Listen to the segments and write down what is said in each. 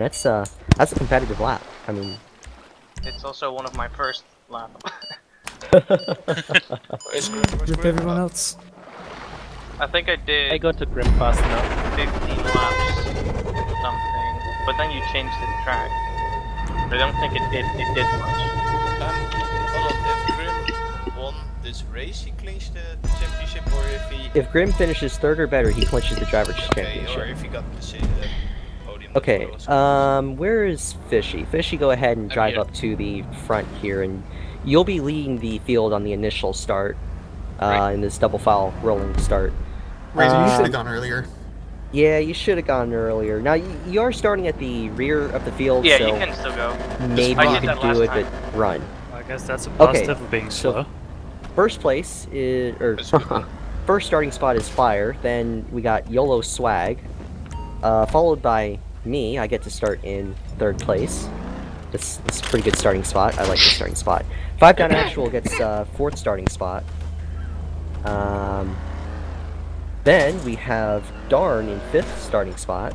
That's a competitive lap. I mean, it's also one of my first lap. Rip everyone else. I think I did I got to grip fast enough. 15 laps or something, but then you changed the track. I don't think it did much. Hold on, if Grim won this race, he clinched the championship, or if he... if Grim finishes third or better, he clinches the Drivers' Okay, or Championship. if he got the podium. Okay, where is Fishy? Fishy, go ahead and drive here. up to the front here, and you'll be leading the field on the initial start, Right. in this double file rolling start. Razor, you should have gone earlier. Yeah, you should have gone earlier. Now, you are starting at the rear of the field, Yeah, so you can still go. maybe I you did could that do last it, time. but run. I guess that's a Okay, positive of being slow. First place is, That's good. first starting spot is Fire, then we got YOLO Swag, followed by me. I get to start in third place. It's a pretty good starting spot. I like the starting spot. 5 Down Actual gets fourth starting spot. Then we have Darn in fifth starting spot.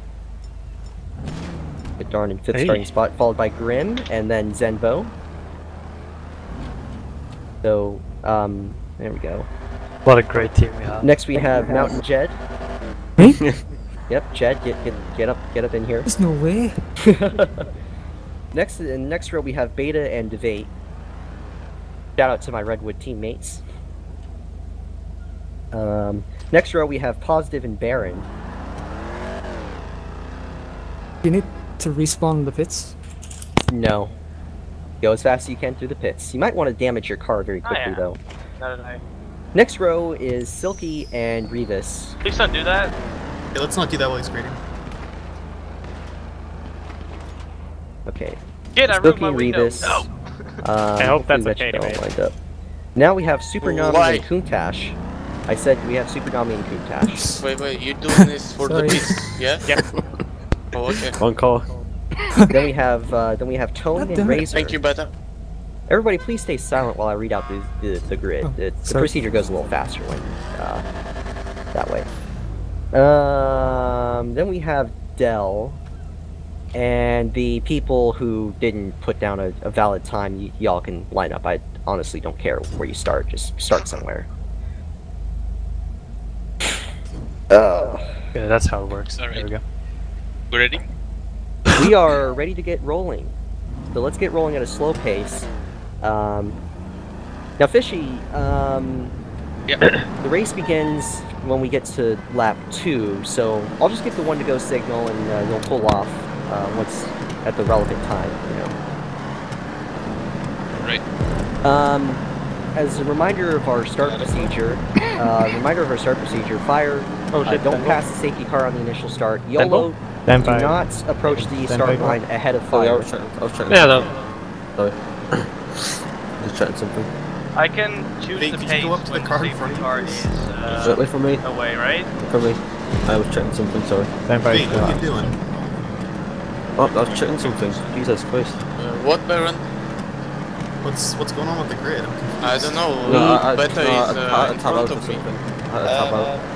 Get Darn in fifth Hey. starting spot, followed by Grim, and then Zenbo. So, there we go. What a great team we have. Next we have Mountain Jed. Me? Yep, Jed, get up in here. There's no way. Next, in the next row we have Beta and Devate. Shout out to my Redwood teammates. Next row we have Positive and Baron. You need to respawn in the pits. No. Go as fast as you can through the pits. You might want to damage your car very quickly yeah. though. Now that I... Next row is Silky and Revis. Please don't do that. Okay, let's not do that while he's grading. I Okay. ruined Silky my and window. Revis. No. I hope that's hopefully okay that should all anyway. lined up. Now we have Super Nami Why? and Kuntash. I said we have Super Nami and Kuntash. Wait, you're doing this for the Sorry. beats, yeah? Yeah. Oh, okay. One call. then we have Tone God and damn it. Razor. Thank you, Beta. Everybody, please stay silent while I read out the grid. Oh, The sorry. procedure goes a little faster when that way. Then we have Dell, and the people who didn't put down a valid time. Y'all can line up. I honestly don't care where you start. Just start somewhere. Yeah, that's how it works. Alright. There we go. You ready? We are ready to get rolling. So let's get rolling at a slow pace. Now, Fishy, Yeah. the race begins when we get to lap 2, so I'll just give the one to go signal and you'll pull off once at the relevant time, you know. Right. As a reminder of our start procedure, Fire, Oh shit, don't Denbo. pass the safety car on the initial start. YOLO, do Denbo. not approach the Denbo. start line ahead of Oh, yeah, I Fire. was trying Yeah, no. Sorry. Just checking something. I can choose Hey, the could pace you go up to the when car in safety front of you, car please? is Wait for me. away, right? Wait for me. I was checking something, sorry. Denbo. Hey, what are you doing? Oh, I was checking something. Jesus Christ. What, Baron? What's going on with the grid? I'm confused. I don't know. No, Beta is I in tab front out of or me. something. I had to tab out.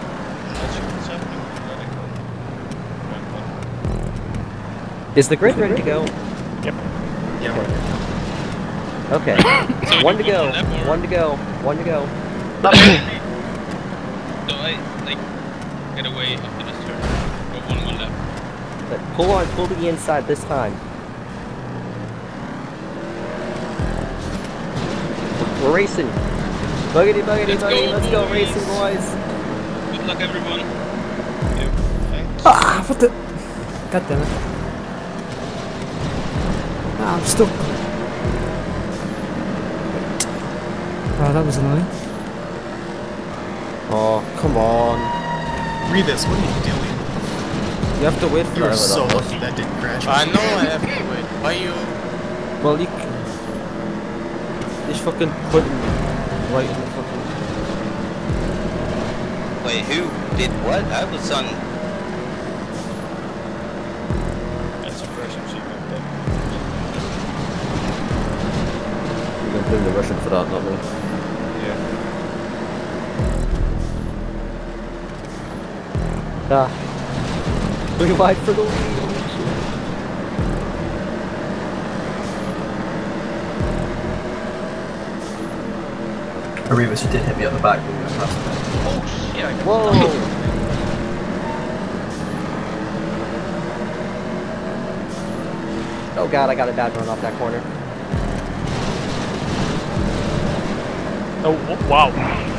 Is the grid ready to go? Yeah. Okay. So One to you go. want lap or- One to go. One to go. So I, like, get away after this turn. Go one more lap. But pull to the inside this time. We're racing. Buggity, buggity, Let's buggity. go, Let's go boys. racing, boys. Good luck, everyone. Ah, what the? God damn it. Ah, I'm stuck. Wow, that was annoying. Oh, come on. Revis, what are you doing? You have to wait for You were that. so lucky that didn't crash. I know I have to wait. Why you? Well, you just fucking put him right in the fucking... Wait, who did what? I was on. That's a version sheet right there. You're gonna blame the Russian for that, not me. Too wide for the lead. Arribas, you did hit me at the back when we went past. Oh shit! I got Whoa! Oh god, I got a bad run off that corner. Oh, wow.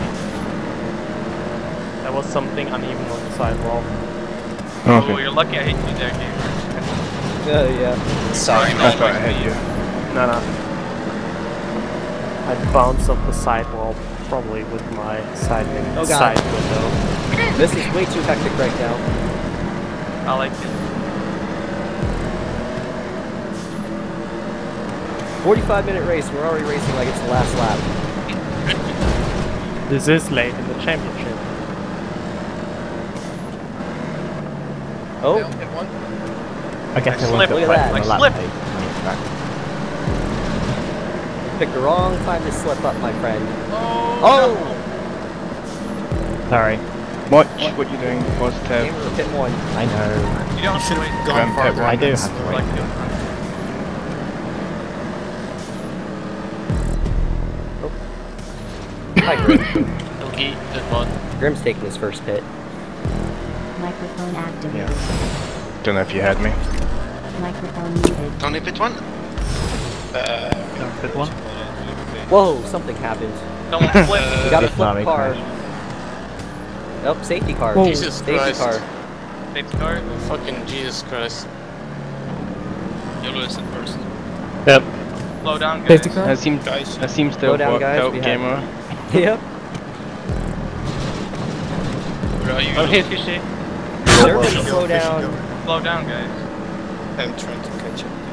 That was something uneven on the sidewall. Oh, you're lucky I hit you there, gamer. Yeah. Sorry, man. That's why I hit you. No. I bounced off the sidewall, probably with my side window. This is way too hectic right now. I like it. 45-minute race, we're already racing like it's the last lap. This is late in the championship. Oh. Hit one. I guess I slipped. I slipped. Picked the wrong time to slip up, my friend. Oh! Sorry. Watch what you're doing, was Tev. Gamer, pit one. I know. You don't have to wait. Gone farther. I do and have to then wait. Like doing Hi, Grim. Okay, good one. Grim's taking his first pit. Microphone activated. Yeah. Don't know if you heard me. Microphone muted. Only pit one? Pit one? Whoa, something happened. Someone flipped. We got a flip Tommy car. crashed. Nope, safety car. Whoa. Jesus Safety Christ. car. Safety car. Fucking Jesus Christ. YOLO is in first. Yep. Slow down, guys. Safety car? That seems to Slow have down, worked guys, out, we had- gamer. Yep. Where are you? Oh, hey, fishy. Everybody Fishy slow go, fishy down. go. Slow down, guys. I'm trying to catch up.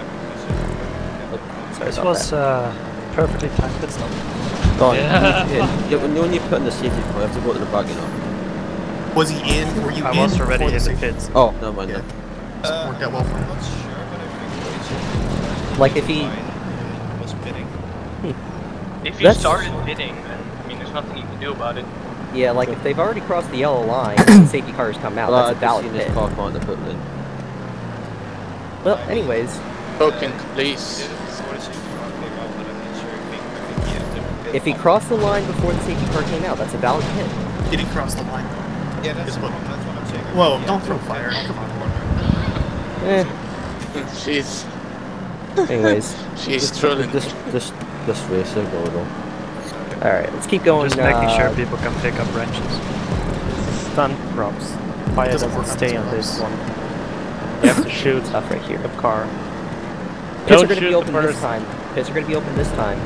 Sorry This about was that. perfectly timed pit stop. Don, when you put in the safety car, you have to go to the back, you know. Was he in? Were you I in? was already before in the safety- pits. Oh, never mind Yeah. then. Worked out well for him. I'm not sure, but I think Like if he... was bidding. If you That's- started bidding, then I mean, there's nothing you can do about it. Yeah, like if they've already crossed the yellow line and safety cars come out, Well, that's a valid I've seen pit. this car come out the pit lane. Well, anyways, Broken, please. Before the safety car came out, but I'm not sure. I think he entered the pit if he line. crossed the line before the safety car came out, that's a valid pit. Did he cross the line though? Yeah, that's Is what what- I'm saying. Whoa, Yeah, don't throw fire. Come on. Eh, She's anyways. trolling. This race, I'll go though. Alright, let's keep going. Just making sure people can pick up wrenches. Stunt props. Fire Doesn't doesn't work on stay these on this props. one. You have to shoot stuff right here. the car. Pits Don't are going to shoot be the open this person. time. Pits are going to be open this time.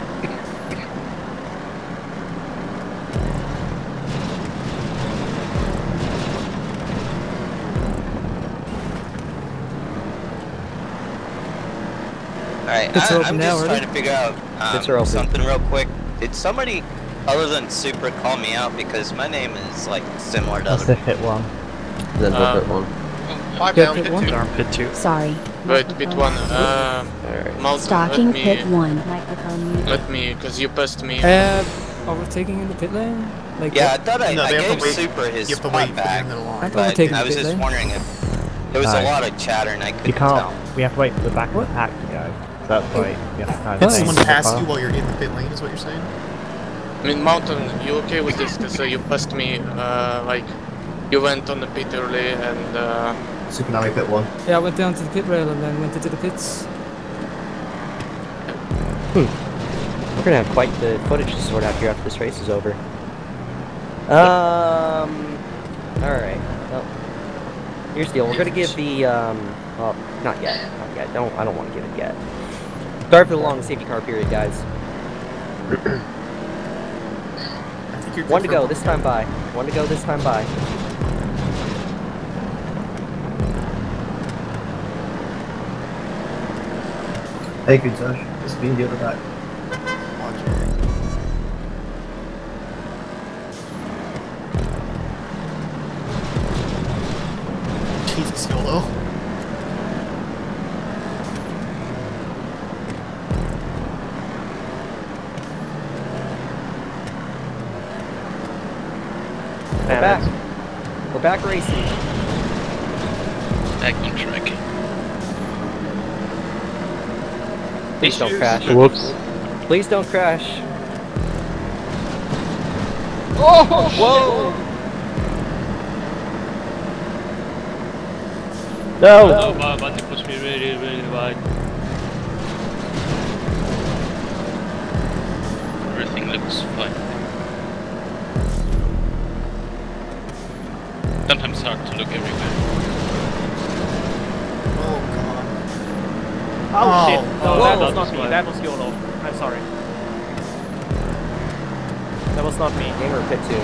Alright, Pits are open I'm now, just are trying they? to figure out Pits are open. something real quick. Did somebody other than Super call me out because my name is like similar to That's other the hit one. Then we'll pit one. Pipe Yeah, down pit pit one. two. Arm pit 2. Sorry. Wait, bit one. Mountain, Stalking let pit me, 1. Microphone muted. let me, cause you passed me. Overtaking in the pit lane? Like Yeah, I thought I No, they have to gave wait. Super his You have to spot wait for the back, end of the I line. thought but overtaking I the was pit just lane. wondering if there was a lot of chatter and I You couldn't tell. can't. We have to wait for the back of the pack to go. That's why you have to kind Did of someone change the pass car. you while you're in the pit lane, is what you're saying? I mean, Mountain, you okay with this? Cause you passed me, like, you went on the pit early and, Super Nami pit 1. Yeah, I went down to the pit rail and then went into the pits. We're going to have quite the footage to sort out here after this race is over. Alright. Well, here's the deal. We're going to give the, well, not yet. Not yet. I don't want to give it yet. Sorry for the long safety car period, guys. I think you're good One to for go a- this time by. One to go this time by. Hey, good Josh. It's been the other back. Jesus, YOLO. We're back. We're back racing. back on track. Please don't crash. Whoops. Please don't crash. Oh, whoa! No, but he pushed me really, really wide. Everything looks fine. Sometimes it's hard to look everywhere. Oh god. Oh, shit! No, Whoa. that was not me. That was YOLO. I'm sorry. That was not me. Gamer pit 2.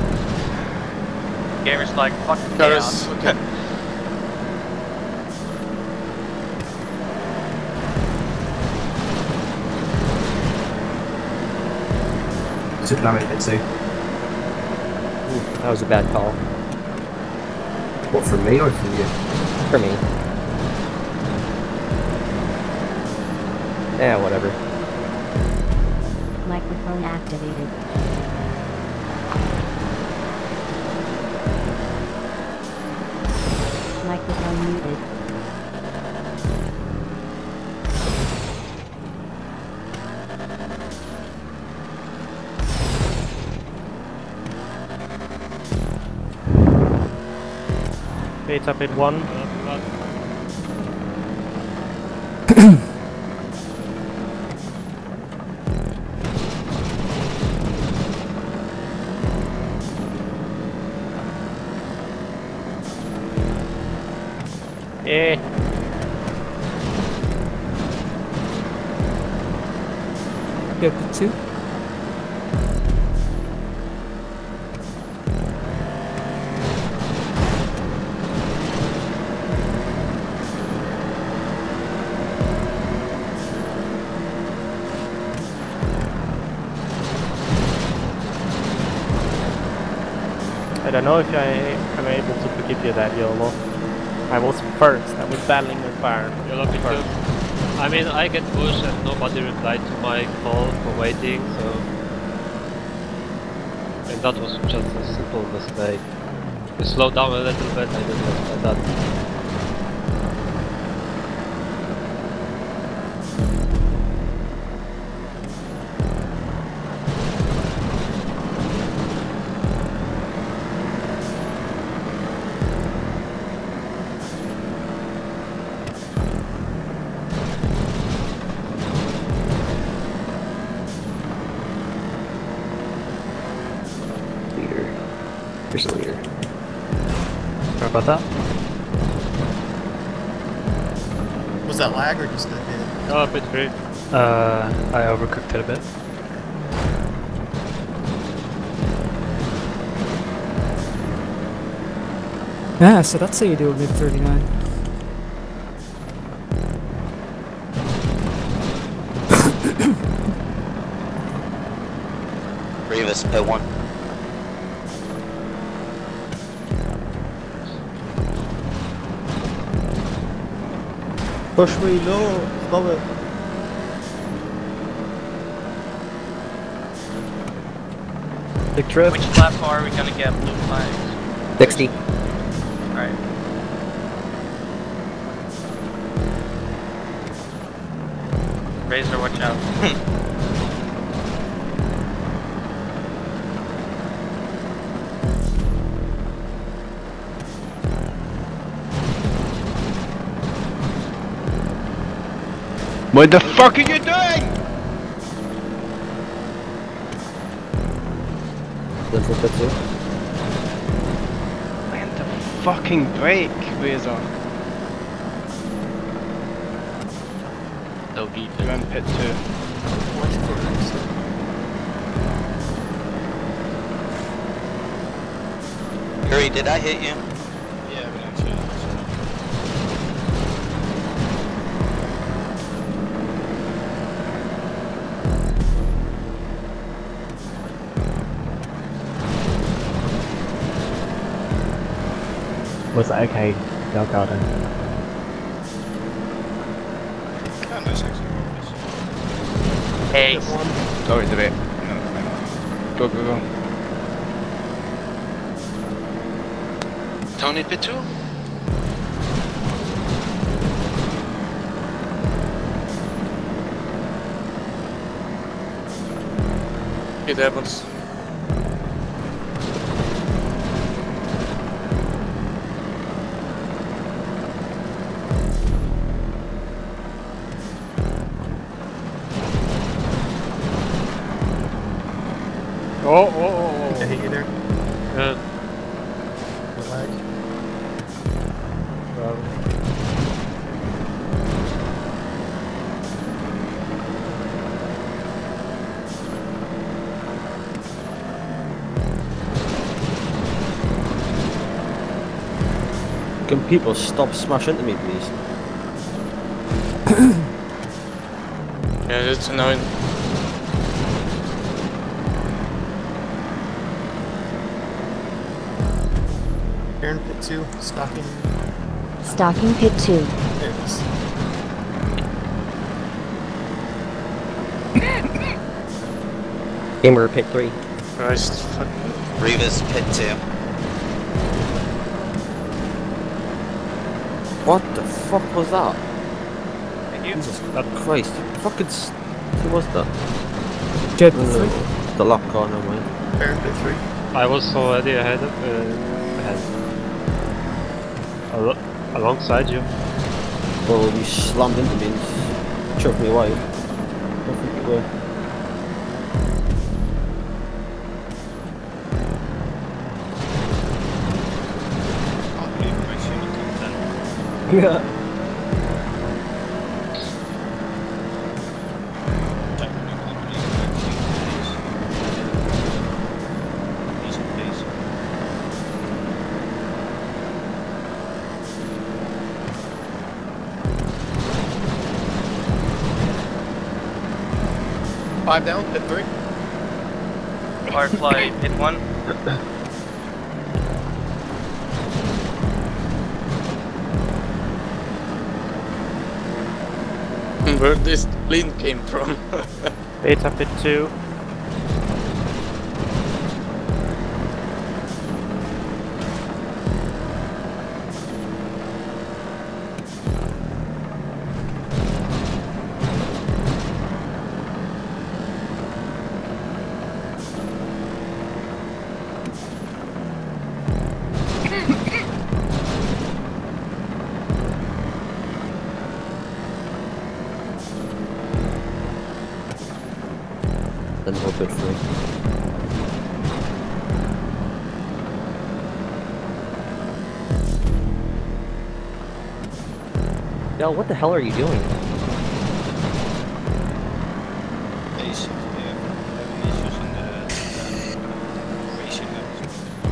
Gamer's like, fucking Paris, chaos. okay. Tsunami pit 2. Ooh, that was a bad call. What, for me or for you? For me. Yeah, whatever. Microphone activated. Microphone muted. It's up in 1. Yeah. Yeah, pit 2. I don't know if I am able to forgive you that, YOLO. I was first. I was battling with fire. You're lucky too. I mean, I get pushed and nobody replied to my call for waiting, so... And that was just a simple mistake. You slow down a little bit, I didn't expect that. Here's a leader. Sorry about that. Was that lag or just a hit? Oh, a bit free. I overcooked it a bit. Yeah, so that's how you do a mid 39. Revis, pit 1. Push me, no! Stop it! Big trip. Which lap are we gonna get blue flags? 60. Alright. Razor, watch out. What the fuck are you doing? That's what that's it. Land the fucking brake, Razor. So deep. You're in pit 2. Curry, did I hit you? Yeah, but actually. Was that okay? Del Garden. Ah, nice actually. Hey. Sorry, debate. No. Go, go, go. Tony pit 2? It happens. Did I hit you there? Yeah. The lag. Can people stop smashing into me, please? Yeah, that's annoying. Aaron pit 2, stocking. Stocking pit 2. There it is. Gamer pit 3. Christ, fuck. Revis pit 2. What the fuck was that? Thank you. Jesus Christ. Fucking. Who was that? Jet No, 3. the lock car, no mind. Aaron pit 3. I was already ahead of alongside you. Well, you slammed into me and chucked me away. I think you were. Can't believe my shit was Yeah. Five down, pit 3. Firefly pit 1. Where this plane came from. Beta pit 2. Then we're good for it. Del, what the hell are you doing? Basically, having issues in the racing levels.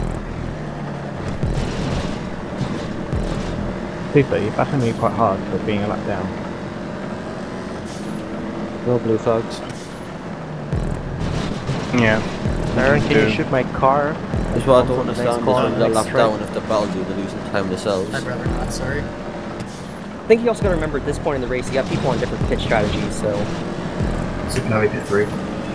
Super, you're bashing me quite hard for being a lap down. No blue flags. Yeah. Aaron, can you shoot my car? That's what I don't Onto the next understand is corner, when they're next lap straight. down if the battle do, they're losing time themselves. I'd rather not, sorry. I think you also gotta remember at this point in the race, you got people on different pitch strategies, so. Supernovae pit 3.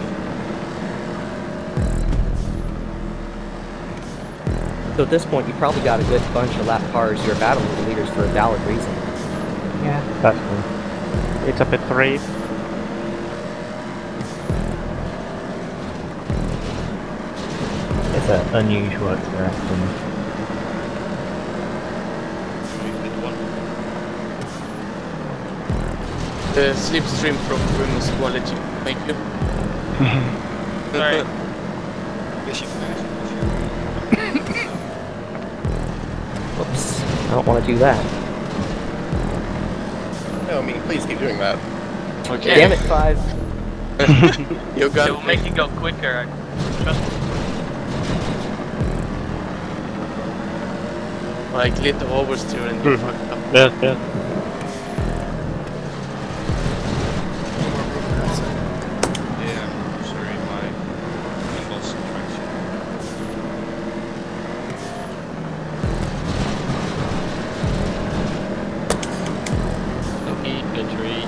So at this point, you probably got a good bunch of lap cars you're battling with the leaders for a valid reason. Yeah, that's cool. It's up at 3. It's an unusual interaction. The slipstream from Grimace quality. Thank you. Sorry. Whoops. I don't want to do that. No, I mean, please keep doing that. Okay. Damn it, 5. You got It will make you go quicker. Trust me. like little oversteer and you fucked up. Yeah, yeah. Yeah, sorry, my lost traction. Okay, entry.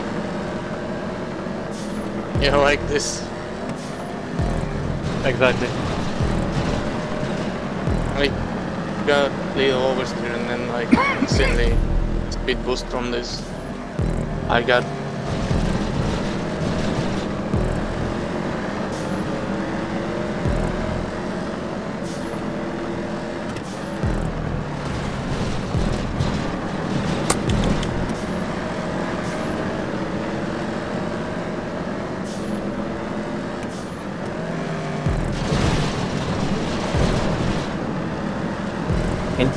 Yeah, like this. Exactly. Like, got little oversteer and then like instantly speed boost from this. I got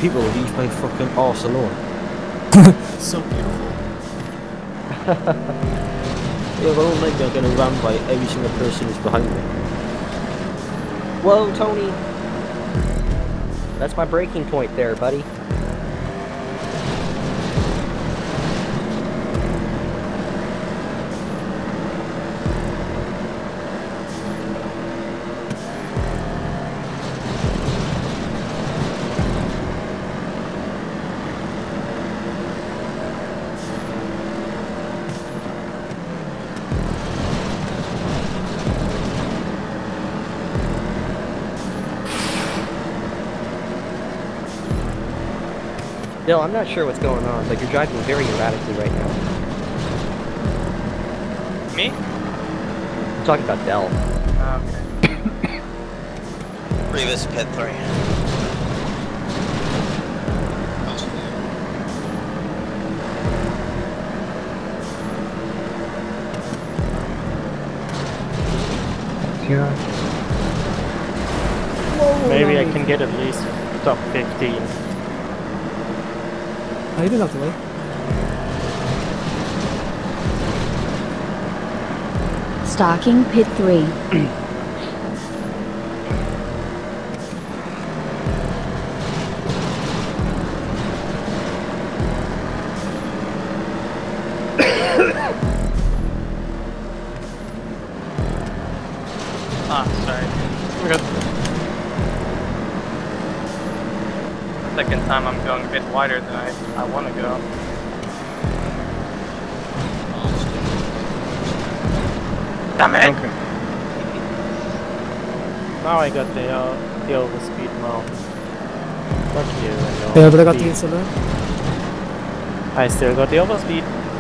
people leave my fucking arse alone. It's so beautiful. Yeah, but I don't like that getting rammed by every single person who's behind me. Whoa, Tony! That's my breaking point there, buddy. Dill, I'm not sure what's going on, but you're driving very erratically right now. Me? I'm talking about Dell. Okay. Previous pit 3. Yeah. Maybe I can get at least top 15. Oh, you didn't have to wait. Stalking pit 3. Sorry. Second time I'm going a bit wider than I want to go. Damn it! Okay. Now I got the overspeed mount. Fuck you and your Yeah, but I got the speed. insulin. I still got the overspeed.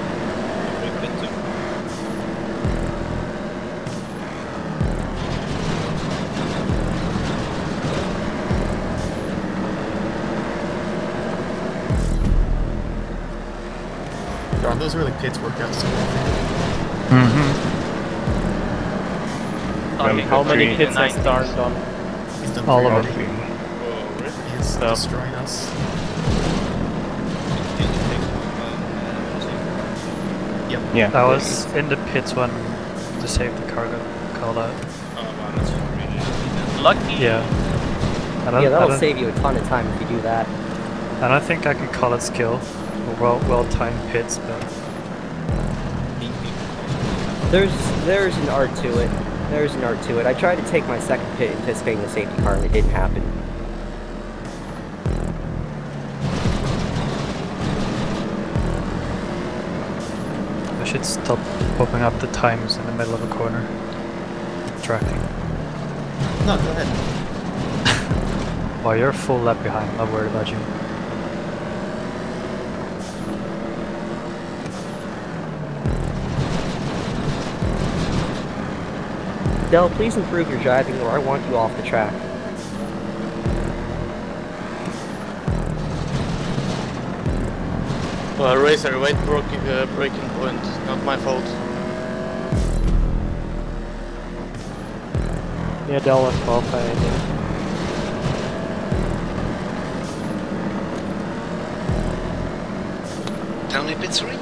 God, those early pits work out so well. How many pits has Darn done? He's done All pretty of good. them. He's destroying us. Yep. Yeah. I was in the pits when the safety car got called out. Lucky. Yeah. I Yeah, that'll don't- save you a ton of time if you do that. I don't think I can call it skill or well-timed pits, but There's an art to it. There's an art to it. I tried to take my second pit anticipating the safety car and it didn't happen. I should stop popping up the times in the middle of a corner. Tracking. No, go ahead. Oh, you're a full lap behind. I'm not worried about you. Dell, please improve your driving or I want you off the track. Well, Racer, wait, breaking point. Not my fault. Yeah, Dell was qualified. Tell me pit 3.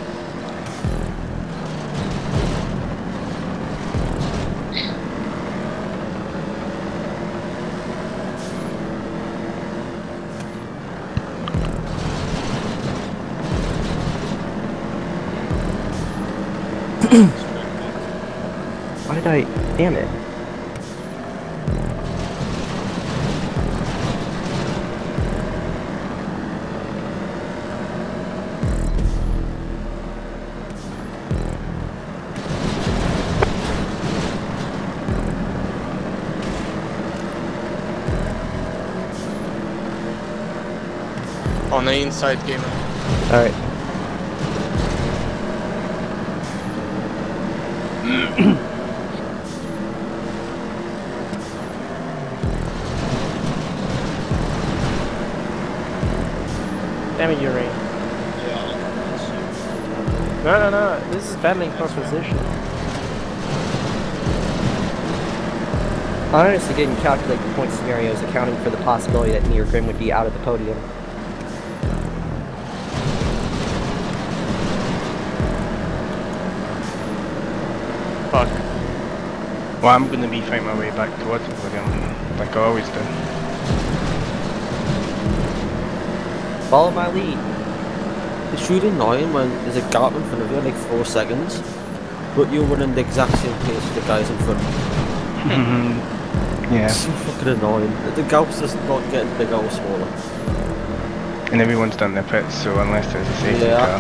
Why did I... Damn it. On the inside, gamer. Alright. Damn it, Yuri. No. This is battling for position. I honestly didn't calculate the point scenarios accounting for the possibility that me or Grim would be out of the podium. Well, I'm gonna be fighting my way back towards the podium, like I always do. Follow my lead. It's really annoying when there's a gap in front of you, like 4 seconds, but you're running the exact same pace as the guys in front. Yeah. It's so fucking annoying. The gap's just not getting bigger or smaller. And everyone's done their pits, so unless there's a safety car.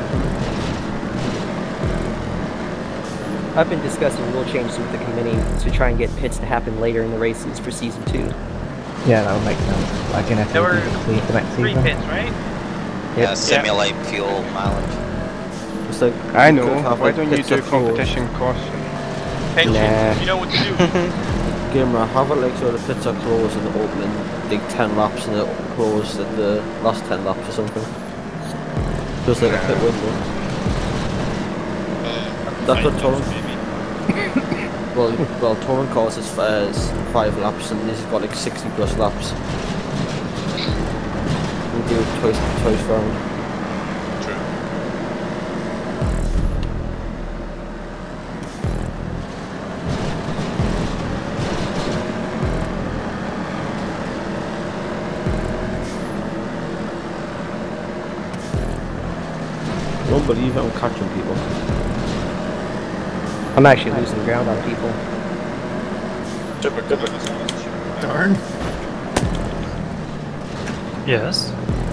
I've been discussing rule changes with the committee to try and get pits to happen later in the races for season 2. Yeah, that would make sense. I can There were complete the next 3 season. pits, right? Yeah, simulate fuel mileage. It's like, I know, why don't you do competition caution? Pension, Nah. you know what to do. Gamer, have it like so the pits are closed in the opening, like 10 laps and they're closed at the last 10 laps or something. Just like a pit window. That's what Torrent. well, Torrent calls is 5 laps and this has got like 60 plus laps. We'll do it twice round. True. I don't believe it, I'm catching people. I'm actually losing ground on people. Darn. Yes.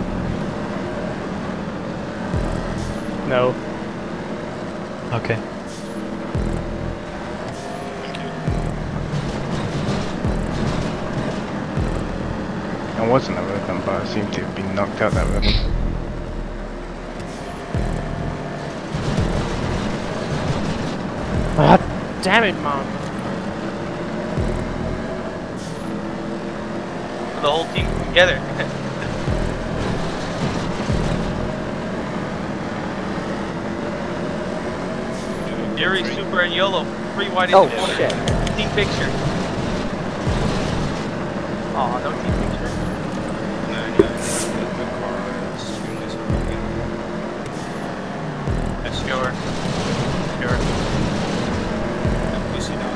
No. Okay. I wasn't aware of them, but I seem to have been knocked out that rhythm. Ah, damn it, Mom. The whole team together. Fury, Super, and YOLO. 3 wide Oh, together. shit. Team picture. Aw, no team picture. No, yeah, the car stream is broken. Sure. Sure. And pussy now.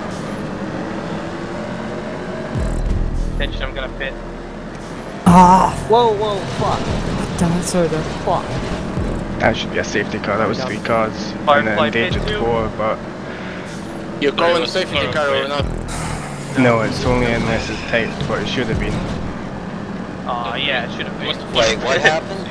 Attention, I'm gonna pit. Ah! Whoa, fuck. Damn it, sorry there. Fuck. That should be a safety car, that was 3 cars. Firefly And endangered pit too? 4, but... You're going safety car or not? No, it's only unless it's typed, but it should have been. Aw, yeah, it should have been. Wait, what happened?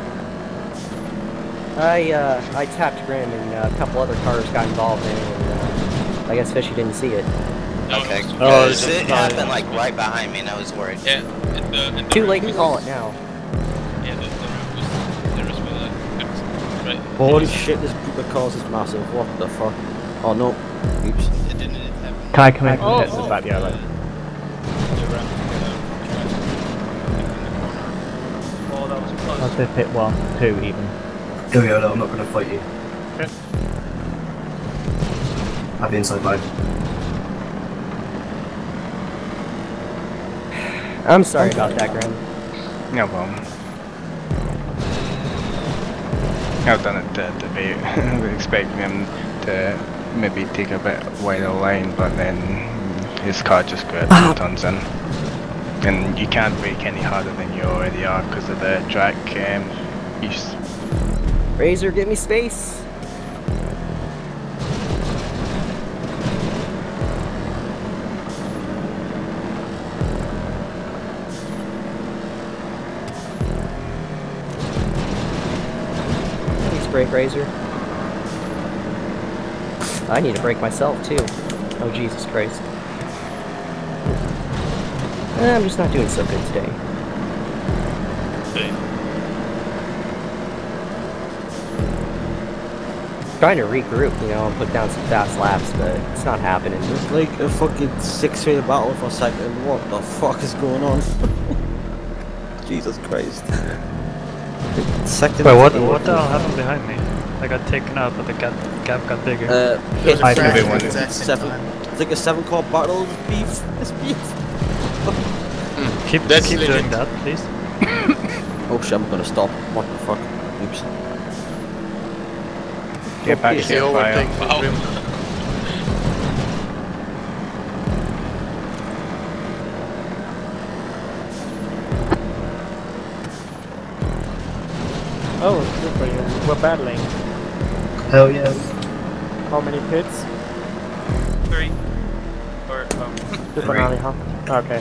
I tapped Grim and a couple other cars got involved in it, and I guess Fishy didn't see it. Okay, Oh, because it happened like right behind me and I was worried. Yeah, and the Too late to call it now. Yeah, the route was there as well. Right. Holy shit, this group of cars is massive, what the fuck? Oh no, oops. It didn't happen. Can I come in from the pits at the back yellow? The ramp together. Oh, that was close. I'll say pit 1, 2 even. Go Yoda, I'm not going to fight you. Okay. Have the inside line. I'm sorry about that, Grim. No problem. I've done it to debate. I was expecting him to maybe take a bit wider line, but then his car just got 2 tons in. And you can't brake any harder than you already are because of the track use. Razor, give me space. Please brake, Razor. I need to brake myself too. Oh Jesus Christ. I'm just not doing so good today. Trying to regroup, you know, and put down some fast laps, but it's not happening. It's like a fucking 6-way battle for a second. What the fuck is going on? Jesus Christ. Second. Wait, what the hell happened behind me? I got taken out, but the gap got bigger. Hit I crash did at one. the exact same time. It's like a 7-car battle. It's beef. It's beef. Keep legit. doing that, please. Oh shit, I'm gonna stop. What the fuck? Oops. Get back Okay. to your fire. Oh, good for you. We're battling. Hell yes. How many pits? 3. Or, Super Nolly, huh? Okay.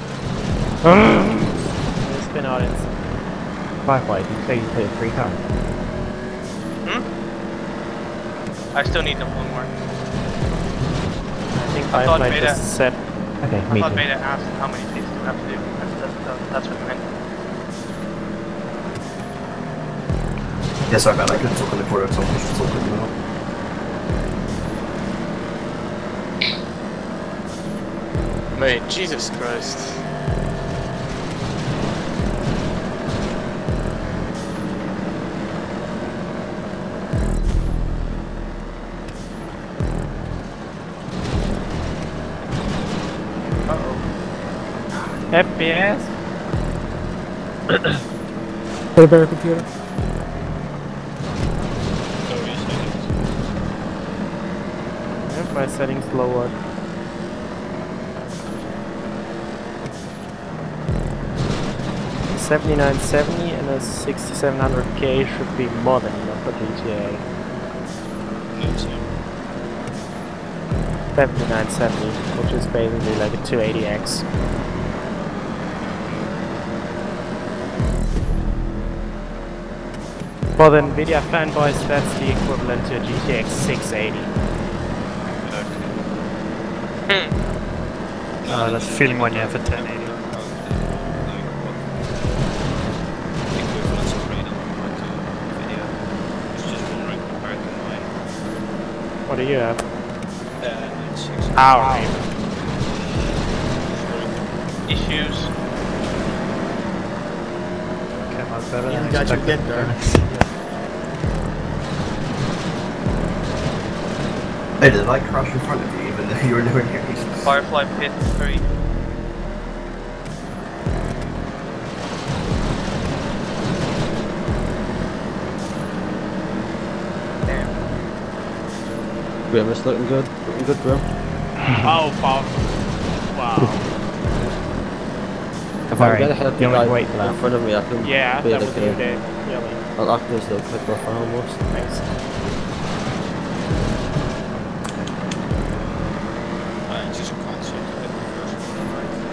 Spin audience. Firefly, did you say you played 3 times? I still need them one more. I think I thought Firefly Beta just said. Okay, I me thought too. Beta asked how many pits do I have to do. That's what I meant. Yeah, sorry about that. I couldn't talk on the corner, so I'm just talking now. Mate, Jesus Christ. FPS? Get a better computer. Yep, my settings lowered. $79.70 and a 6700K should be more than enough for GTA. $79.70, which is basically like a 280X. For the Nvidia fanboys, that's the equivalent to a GTX 680. That feeling when you have a 1080. What do you have? Issues. Came out better You than got your expected. get there. Hey, did the light crash in front of you even though you were nowhere near me? Firefly pit 3. Grim is looking good. Looking good, bro. Oh, fuck. Wow. If I Sorry, can get ahead of the you only guy wait for that. in front of me, I can Yeah, be that like was you, Dave. Yelling. I'll act as though quick off almost. Thanks. I just can't seem to hit the first one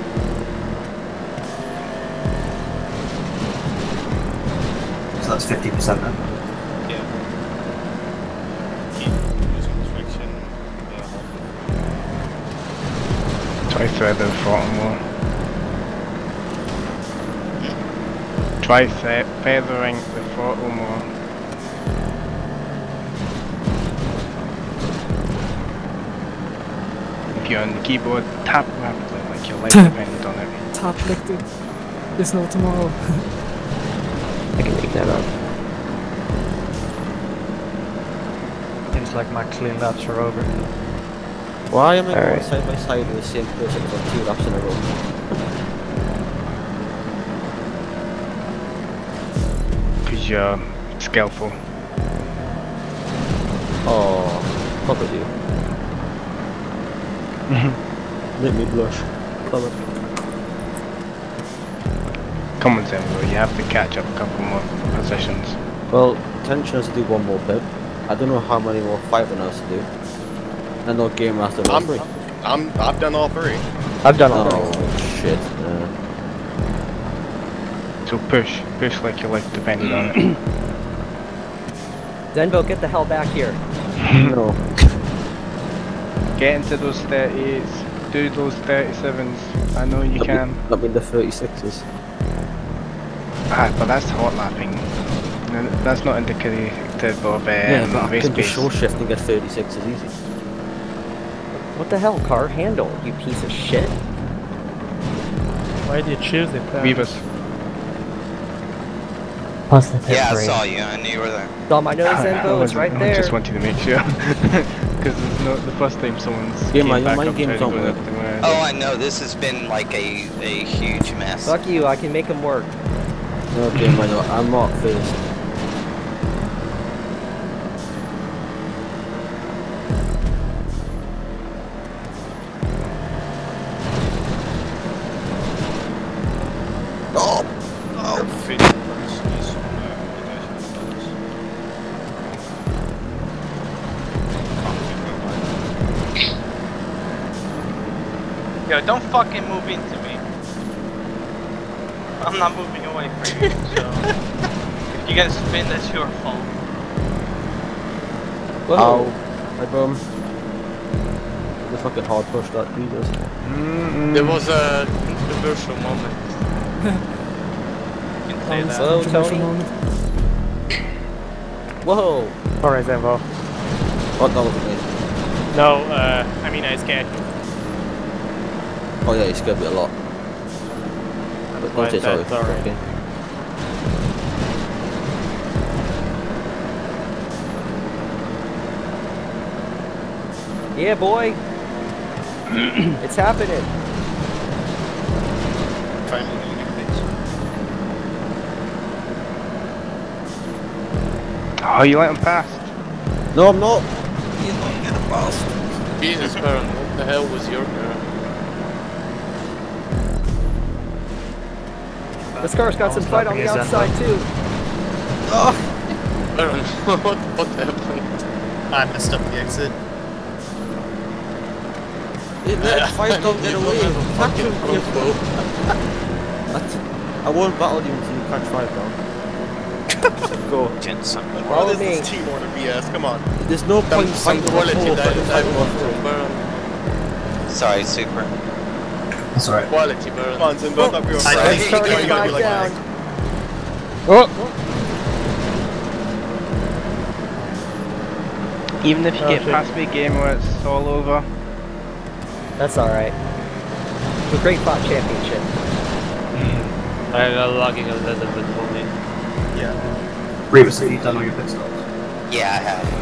right. So that's 50% then. Yeah. Keep losing traction. Try further throttle more. Try feathering the throttle more. If you're on the keyboard, tap rapidly like your life depended on it. Top licked it. There's no tomorrow. I can make that up. Seems like my clean laps are over. Why am I going Alright. side by side with the same person for 2 laps in a row? Because you're skillful. Oh, probably do. Make me blush. Love it. Come on, Zembo, you have to catch up a couple more positions. Well, intention is to do 1 more pip. I don't know how many more fighting has to do. I know Game Master knows me. I've done all 3. I've done all Oh, shit. So push like your life depended on it. Zenbo, get the hell back here. No. Get into those 38s, do those 37s, I know you can. Not mean the 36s. Ah, but that's hot lapping. No, that's not indicative of Yeah, but I race can just pace. show shift and get 36s easy. What the hell, car? Handle, you piece of shit. Why did you choose it then? Weavers. Positive hit Yeah, I 3. saw you. I knew you were there. Saw my nose, Zenbo, it's right I there. just wanted to make sure. Because it's not the first time someone's Yeah, came man, back your up mind games trying to don't go work. up to where Oh, I know. This has been like a huge mess. Fuck you, I can make them work. No, Game, I know. I'm not first. Yo, don't fucking move into me. I'm not moving away from you, so... if you get spin, that's your fault. Whoa. I bum. The fucking hard push that he does. There was a controversial moment. You can say that. Hello, Tony. Whoa. Alright, Zenvo. What, that wasn't me. No, I mean I scared you. Oh yeah, he scared me a lot. But don't say sorry. Sorry. Okay. Yeah, boy. It's happening. Finally doing a fix. Oh, you let him past? No, I'm not. You're not getting past. Jesus, Baron, what the hell was your car? This car's got some fight on the outside too. Oh. Baron, what happened? I messed up the exit. Let fight don't get away. Attack him, crossbow. I won't battle you until you catch five down. Go. What is this team order BS? Come on. There's no point fighting the quality Baron. Sorry, Super. That's alright. Quality, Baron. Come on, Zinbo, up your I think Starting you're gonna be like down. Oh! Even if you get past me, game where it's all over. That's alright. The Great Fought Championship. I got lagging a little bit for me. Yeah. Revis, have you done all your pit stops? Yeah, I have.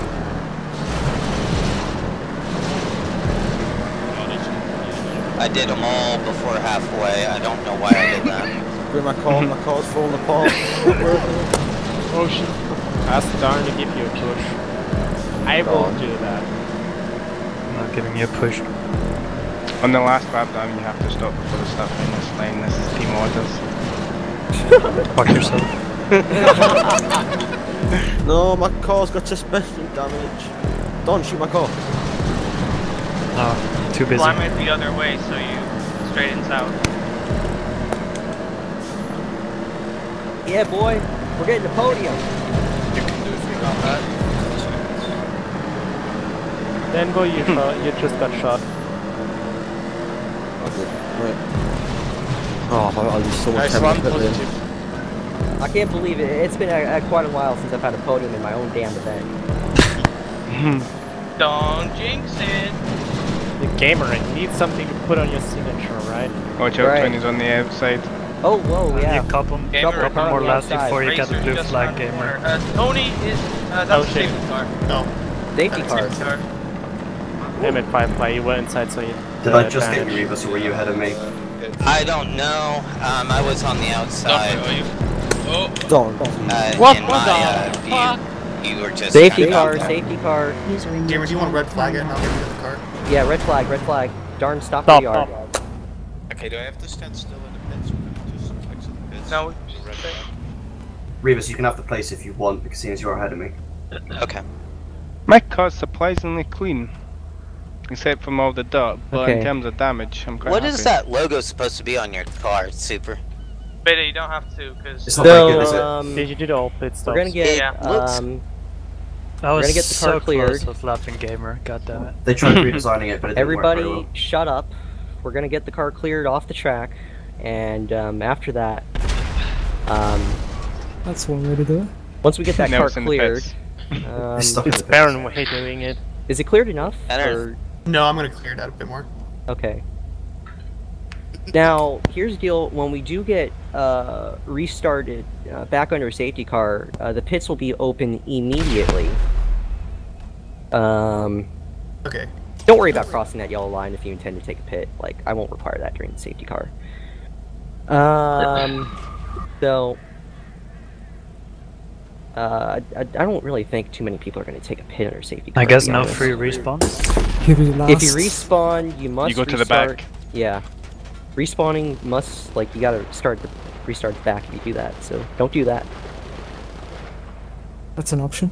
I did them all before halfway. I don't know why I did that. Bring my car's falling apart. Oh shit. Ask Darn to give you a push. I won't do that. I'm not giving you a push. On the last lap down, you have to stop before the start finish line. This is team orders. Fuck yourself. No, my car's got suspension damage. Don't shoot my car. No, too busy. Climb it the other way so you straightens out. Yeah, boy. We're getting the podium. You can do a thing on that. Denvo, you just got shot. Right. Oh, I'll use so much Nice time one, to put it in. positive. I can't believe it. It's been quite a while since I've had a podium in my own damn event. Don't jinx it. The gamer, you need something to put on your signature, right? Watch out, Right. Tony's on the outside. Oh, whoa, yeah. A couple Gamer, more laps outside. before you get the Racer's blue just flag, around the gamer. corner. Tony is that's Oh, a shit. safety car. No. Safety That's car. Safety car. Damn it, Firefly, you went inside so you... Did I just hit you, Revis, or were you ahead of me? I don't know. I was on the outside. Are you? Oh. Don't. What In the my fuck? view, you were just Safety kind of car, out there. safety car. Gamer, do you want red flag it and I'll get rid of the car? Yeah, red flag, red flag. Darn, stop Stop, where you are. stop. Okay, do I have to stand still in the pits or can I just exit the pits? No. Red flag. Revis, you can have the place if you want, because seeing as you're ahead of me. Okay. My car's surprisingly clean. Except from all the dirt, but Okay. in terms of damage, I'm quite What happy. is that logo supposed to be on your car, Super? Beta, you don't have to, because... It's not very good, is So, it? Did you do the all pit stops? we're gonna get, Yeah. I was gonna get the car so cleared. close with laughing gamer. God damn it. They tried redesigning it, but it didn't work everybody very well. shut up. We're gonna get the car cleared off the track, and after that, That's one way to do it. once we get that Now car it's in the cleared, pits. It's stuck in It's the Baron way doing it. is it cleared enough? Better. Or, No, I'm gonna clear it out a bit more. okay. Now, here's the deal. When we do get restarted back under a safety car, the pits will be open immediately. Okay. Don't worry about crossing that yellow line if you intend to take a pit. Like, I won't require that during the safety car. So... I don't really think too many people are going to take a pit under safety car. I guess to be no honest. free respawn. Give it last. If you respawn, you must You go to the restart. back. Yeah. Respawning must, like, you gotta restart the back if you do that, so don't do that. That's an option.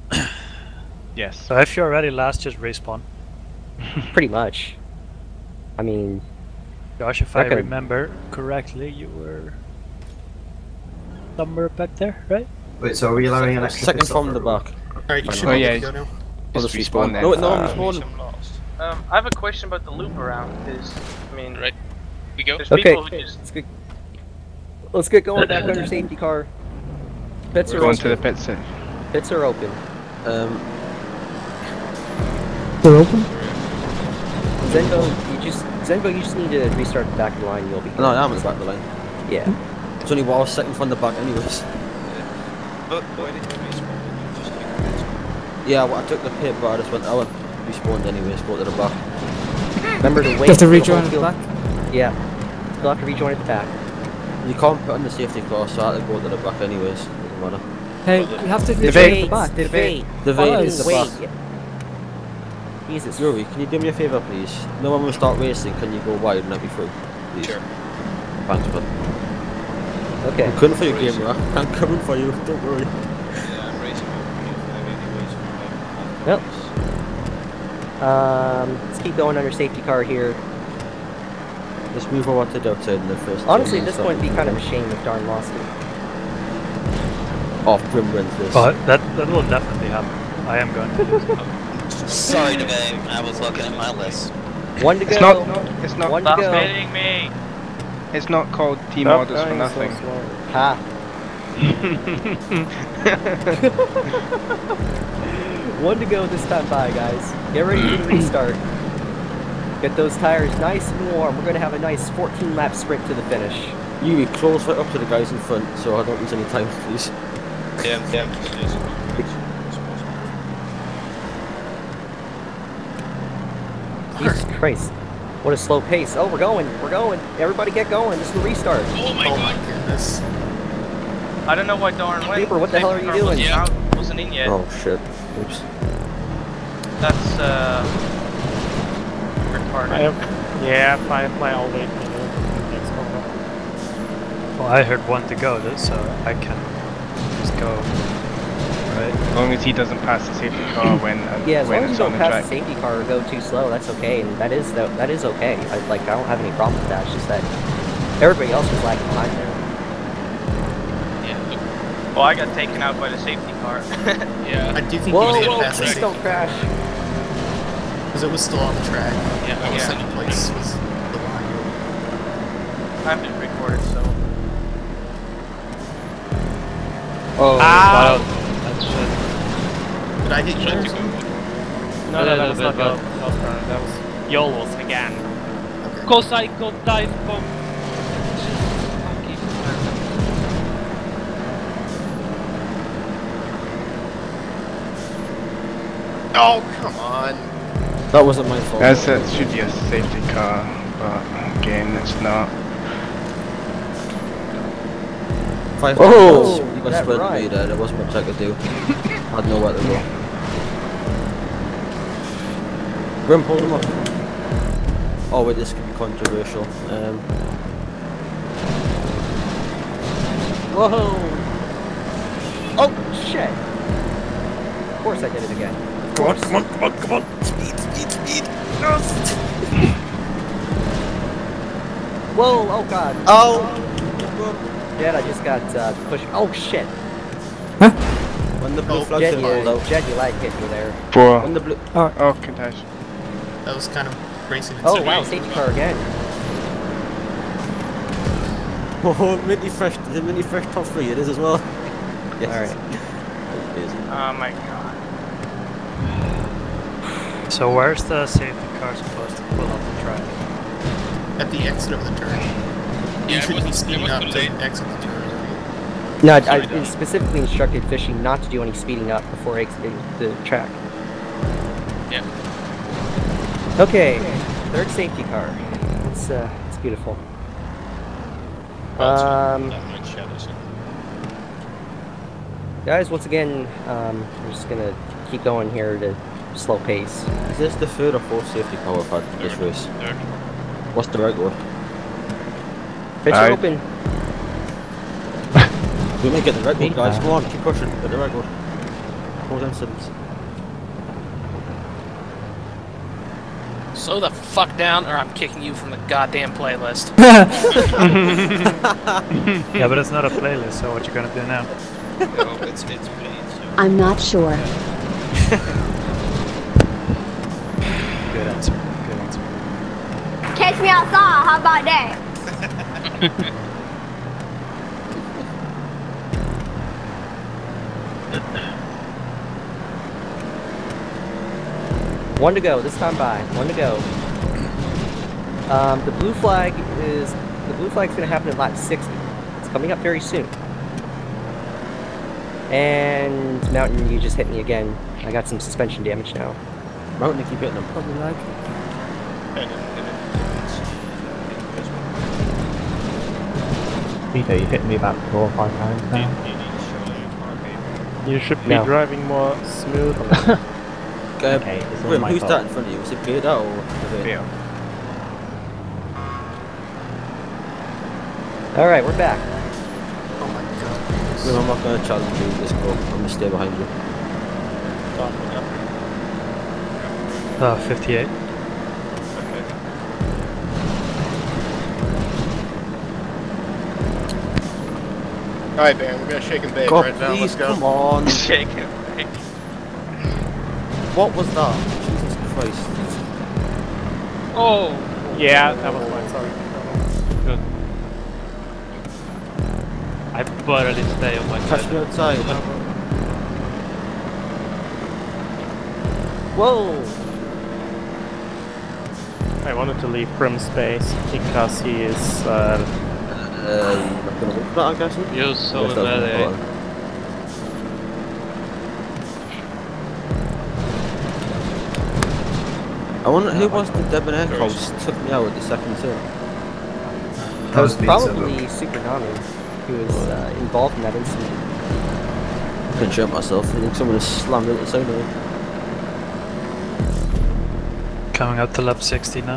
Yes. So if you're already last, just respawn. Pretty much. I mean, Josh, if I Reckon- remember correctly, you were somewhere back there, right? Wait, so are we allowing an extra Second pit stop from the for everyone? back. Alright, you should Oh, be yeah, good to go now. I'll Just just respawn respawn. then. No, no, I'm respawning. I have a question about the loop around, because, I mean, Right. We go? there's okay, people who just... let's get going back under safety car. Pits We're are going open. to the pits. Pits are open. They're open? Zenbo, you just need to restart the back of the line. You'll be good. No, I am at the back of the line. Yeah. It's only while I was second from the back, anyways. But why did you respawn? You just took the pit. Yeah, well, I took the pit, but I just went. I went respawned anyways. Go to the back. Remember to wait. You have to for the rejoin whole at the field- back? Yeah. You'll have to rejoin at the back. You can't put on the safety car, so I had to go to the back anyways. Doesn't matter. Hey, you have to rejoin at Debate. the back. Debate. The Follow V is the us. back. Wait. Jesus. Yuri, can you do me a favour, please? No, when we start racing, can you go wide and let me through? Please. Sure. Thanks, man. Okay. I'm coming for your game, Rock. I'm coming for you. Don't worry. Yeah, I'm racing with you. Yep. Let's keep going under safety car here. Let's move over to the outside in the first. Honestly, at this point, it'd be kind of a shame if Darn lost it. Oh, Grim wins this. But that will definitely happen. I am going to lose. Sorry, Debate. I was looking at my list. One to go. It's not. One to Stop go. hitting me! It's not called Team Stop Orders for dying so nothing. slow. Ha. One to go this time by, guys. Get ready for the restart. Get those tires nice and warm. We're gonna have a nice 14-lap sprint to the finish. Yuri, close right up to the guys in front, so I don't lose any time, please. Yeah, Jesus Christ. What a slow pace. Oh, we're going. We're going. Everybody get going. This is the restart. Oh my god! Goodness. I don't know why Darn went. Paper, what the hell are you Safety car doing? Wasn't in yet. Oh shit. Oops. That's, retarded. Yeah, Firefly all wait for the next one. Well, I heard one to go, though, so I can just go. Right. As long as he doesn't pass the safety car when Yeah, as when long as it's you on don't the pass track. the safety car or go too slow, that's okay, and that is okay. I don't have any problem with that. It's just that everybody else was lagging behind there. Well, I got taken out by the safety car. Yeah. I do think Whoa, you did whoa, pass the please safety don't crash. because it was still on the track. Yeah, Well, yeah. second place was the line. I'm being recorded, so. Oh, Ow! wow. That's shit. Did I hit you there? No, that was not but- that was YOLO's again. Go psycho, dive bomb. Oh, come on. That wasn't my fault. That should be a safety car, but again, it's not. 5 Oh, you got that spread right. me there. There wasn't much I could do. I had nowhere to go. Grim, hold him up. Oh wait, this could be controversial. Whoa! Oh, shit! Of course I did it again. Come on, come on, come on, come on! Speed, speed, speed! No! Whoa, oh god. Oh! Jed, I just got pushed. Oh shit! When the blue flag Jed, rolled out. Jed, you like hit me there. For When the blue. oh, Kentash. That was kind of racing. Oh wow, safety car again. Oh, mini fresh top 3, it is as well. Yes. Alright. Oh my god. So where's the safety car supposed to pull off the track? At the exit of the turn. You should be speeding up to exit the turn. No, I've been specifically instructed fishing not to do any speeding up before exiting the track. Yeah. Okay, third safety car. It's beautiful. Guys, once again, we're just gonna keep going here at a slow pace. Is this the third or fourth safety car we've had this race? Third. What's the record? Pitch Alright. open. We might get the record, guys. Come on, keep pushing. Get the record. Hold incidents. Slow the fuck down, or I'm kicking you from the goddamn playlist. Yeah, but it's not a playlist, so what you gonna do now? No, it's played, so. I'm not sure. Good answer. Good answer. Catch me outside, how about that? One to go, this time by. One to go. The blue flag's gonna happen in lap 60. It's coming up very soon. And Mountain, you just hit me again. I got some suspension damage now. Mountain, you keep hitting them. Probably lag. Peter, you hit me about 4 or 5 times now. You should be driving more smooth. Okay, it's all Wait, my who's fault. that in front of you? Was it Peter or Peter? Alright, we're back. Oh my god. No, I'm not going to challenge you this go. I'm going to stay behind you. 58. Alright, man, we're gonna shake and bake God, right now. please, Let's go. come on. Shake it. What was that? Jesus Christ. Oh! Yeah, that was mine, sorry. Good. I barely stay on my Catch me outside. Whoa! I wanted to leave Grim space because he is not gonna win for that, I'm guessing. You're so Yes, that's melee. important. I wonder who was the debonair coach took me out at the second turn. That was probably Super Nami, who was involved in that incident. I couldn't show myself. I think someone has slammed into the side of me. Coming up to lap 60 now.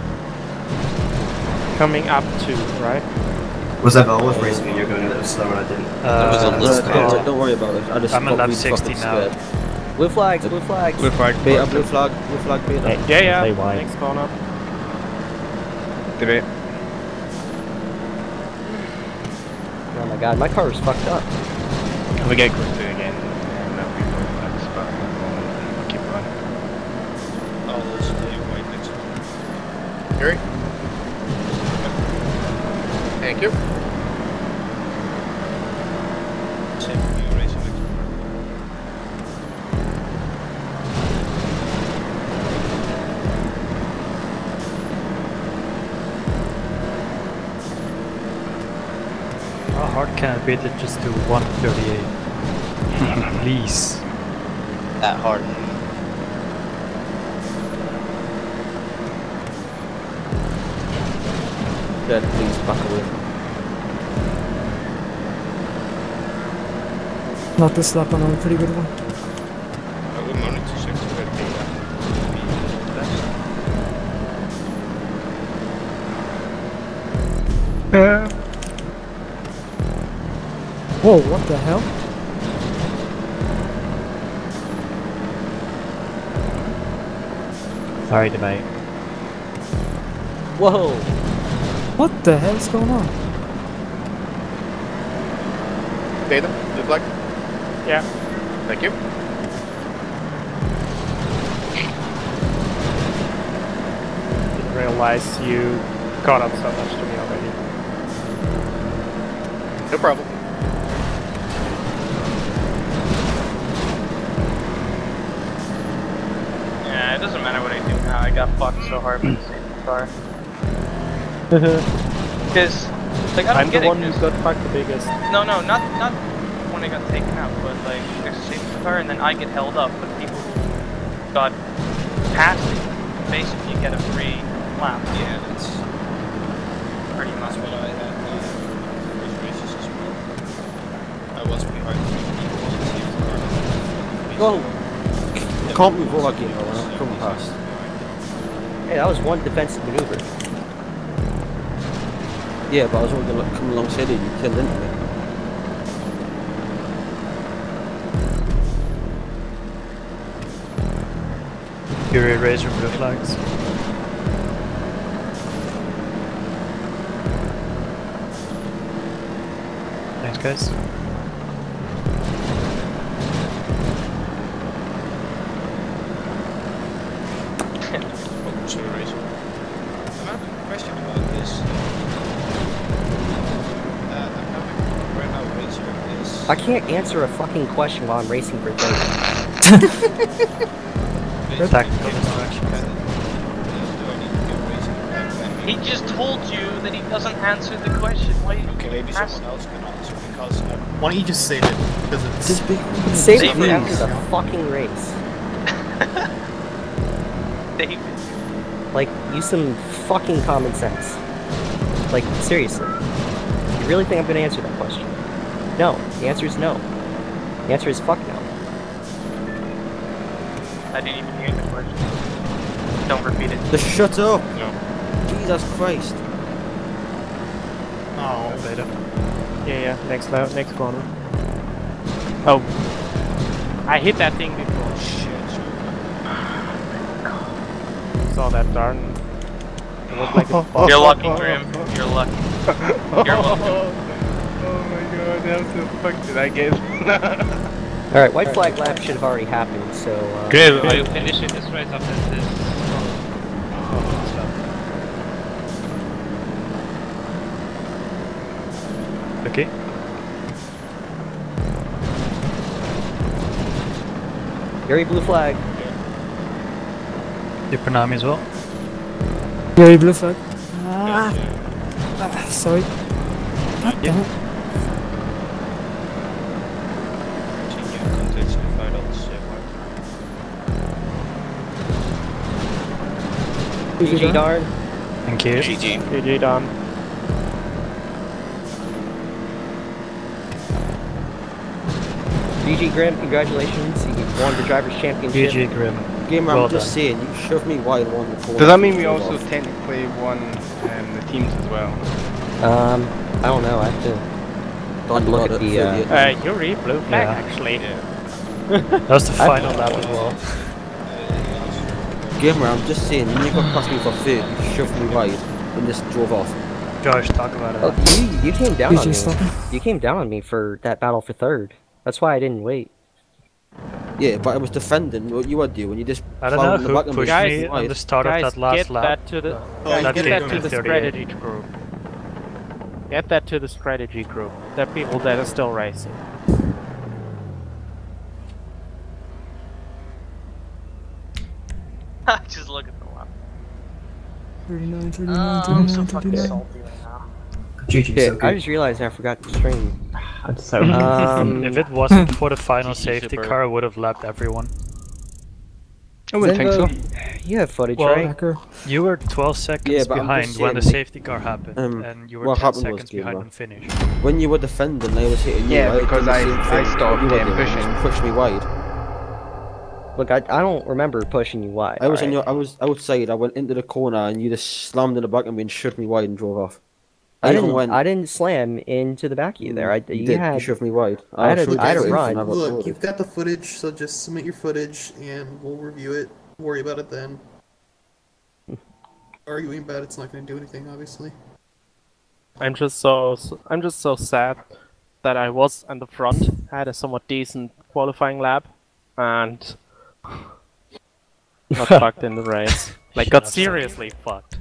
coming up to, right? Was that Val was racing and you're going a little slower and I didn't? Don't worry about it. I just I'm on got lap 60 now. scared. Blue flags, blue flags. Blue flag. Beta, blue flag, beta. Yeah, Play wide. next corner. Debate. Oh my god, my car is fucked up. We get close to it again. And that'll be blue flags, but at the moment, we'll keep running. I'll also play white next time. Gary? Thank you. Same for you, racing next time. How hard can it be to just do 138? Please. That hard. Dead, please back away. Not this lap, I'm on a pretty good one. I wouldn't want it to 6 to 15. Whoa, what the hell? Sorry, debate. Whoa! What the hell's going on? Data, blue flag. Yeah. Thank you. Didn't realize you caught up so much to me already. No problem. Yeah, it doesn't matter what I do now. I got fucked so hard by the safety car. Because, like, I don't I'm get the one it. who 'cause- got fucked the biggest. No, not when I got taken out, but like there's a safety car and then I get held up, but people who got past it basically get a free lap. Yeah, that's Pretty much. what I had with races as well. I was behind 3 people on the safety car. Whoa! Can't move all again when I'm coming past. Hey, that was one defensive maneuver. Yeah, but I was only going to come alongside you, you killed into me. Fury Razor blue flags. Thanks, guys. So race. I have a question about this. I'm having right now racing with this. I can't answer a fucking question while I'm racing for third. He just told you that he doesn't answer the question. Why you Okay, maybe someone else can answer because why don't you just save it? Because it's Save it for after the fucking race. David. Like, use some fucking common sense. Like, seriously. You really think I'm gonna answer that question? No. The answer is no. The answer is fuck no. I didn't even hear the question. Don't repeat it. Just shut up! No. Jesus Christ. Oh. Later. Yeah, next corner. Oh. I hit that thing before. Shit. Saw that darn. It looked like a You're lucky, Grim. You're lucky. You're welcome. Oh my god, how the fuck did I get? Alright, white flag lap should have already happened, so... Good, are you finishing this race after this? Okay. Gary, blue flag. Your Pranami as well? Gary, blue flag. Sorry. God damn it. GG darn. Thank you. GG Don. GG Grim, congratulations. You won the Drivers' Championship. GG Grim. Gamer, Well I'm just done. saying, you shoved me wide on the corner. Does that mean we also technically won the teams as well? I don't know, I have to look at the, Yuri, blue flag, actually. That was the final lap as well. Gamer, I'm just saying, when you got past me for third, you shoved me wide and just drove off. Josh, talk about it. Oh, you came down on me. stop. You came down on me for that battle for third. That's why I didn't wait. Yeah, but I was defending what you were doing. You just I don't plowed know in the who back of pushed me me on the start of that last get lap. That to the, That get came that to to the 38. strategy group. Get that to the strategy group. There are people that are still racing. Just look at the lap. 39, 39, I'm so 39, fucking 39. salty right now. Shit, I just realized I forgot to stream. I'm so if it wasn't for the final safety car, I would have lapped everyone. I wouldn't think so. You have footage, Well, right? you were 12 seconds Yeah, but I'm behind just when the saying, safety car happened, and you were what 10 happened was, seconds behind Gamer, on finish. when you were defending, I was hitting you. Yeah, right? because Doing the I same thing stopped you were him doing, pushing. just pushed me wide. Look, I don't remember pushing you wide. I was alright? I was outside. I went into the corner, and you just slammed in the back of me and shoved me wide and drove off. I even didn't slam into the back of you there. You shoved me wide. I had a Look, run. Look, you've got the footage, so just submit your footage and we'll review it. Worry about it then. Arguing about it's not going to do anything, obviously. I'm just so sad that I was in the front, had a somewhat decent qualifying lap, and got fucked in the race. Like, got seriously fucked.